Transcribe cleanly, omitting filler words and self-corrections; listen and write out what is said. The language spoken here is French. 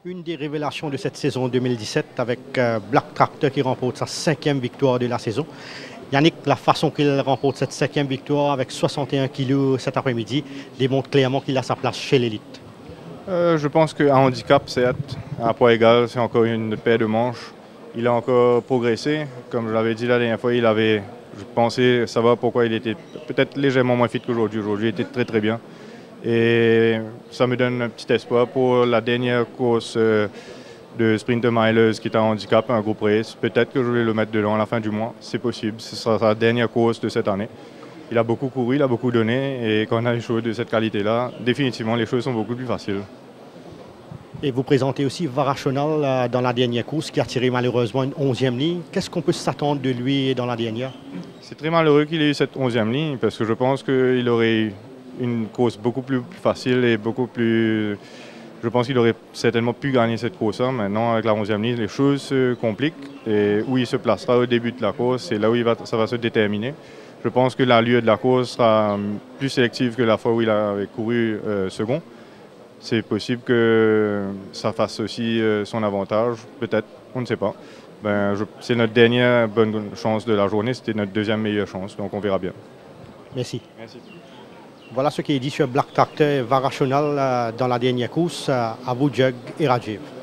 Une des révélations de cette saison 2017 avec Black Tractor qui remporte sa 5e victoire de la saison. Yannick, la façon qu'il remporte cette 5e victoire avec 61 kilos cet après-midi démontre clairement qu'il a sa place chez l'élite. Je pense qu'un handicap, certes, à poids égal, c'est encore une paire de manches. Il a encore progressé. Comme je l'avais dit la dernière fois, je pensais savoir pourquoi il était peut-être légèrement moins fit qu'aujourd'hui. Aujourd'hui, il était très très bien. Et ça me donne un petit espoir pour la dernière course de Sprinter Milers qui est un handicap, un groupe race. Peut-être que je vais le mettre dedans à la fin du mois, c'est possible. Ce sera sa dernière course de cette année. Il a beaucoup couru, il a beaucoup donné et quand on a des choses de cette qualité-là, définitivement les choses sont beaucoup plus faciles. Et vous présentez aussi Varachonal dans la dernière course qui a tiré malheureusement une 11e ligne. Qu'est-ce qu'on peut s'attendre de lui dans la dernière? C'est très malheureux qu'il ait eu cette 11e ligne parce que je pense qu'il aurait eu une course beaucoup plus facile et beaucoup plus... Je pense qu'il aurait certainement pu gagner cette course-là. Maintenant, avec la 11e ligne, les choses se compliquent. Et où il se placera au début de la course, c'est là où ça va se déterminer. Je pense que l'allure de la course sera plus sélective que la fois où il avait couru second. C'est possible que ça fasse aussi son avantage, peut-être, on ne sait pas. C'est notre dernière bonne chance de la journée, c'était notre deuxième meilleure chance, donc on verra bien. Merci. Merci. Voilà ce qui est dit sur Black Tractor Varachonal dans la dernière course. À vous, Jug et Rajiv.